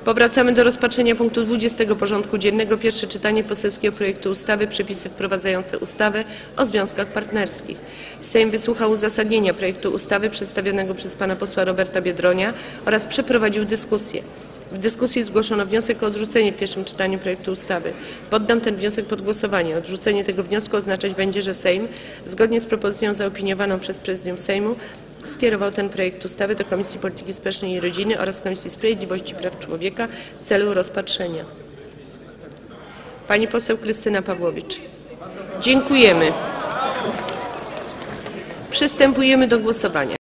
Powracamy do rozpatrzenia punktu 20. porządku dziennego. Pierwsze czytanie poselskiego projektu ustawy Przepisy wprowadzające ustawę o związkach partnerskich. Sejm wysłuchał uzasadnienia projektu ustawy przedstawionego przez pana posła Roberta Biedronia oraz przeprowadził dyskusję. W dyskusji zgłoszono wniosek o odrzucenie w pierwszym czytaniu projektu ustawy. Poddam ten wniosek pod głosowanie. Odrzucenie tego wniosku oznaczać będzie, że Sejm, zgodnie z propozycją zaopiniowaną przez Prezydium Sejmu, skierował ten projekt ustawy do Komisji Polityki Społecznej i Rodziny oraz Komisji Sprawiedliwości i Praw Człowieka w celu rozpatrzenia. Pani poseł Krystyna Pawłowicz. Dziękujemy. Przystępujemy do głosowania.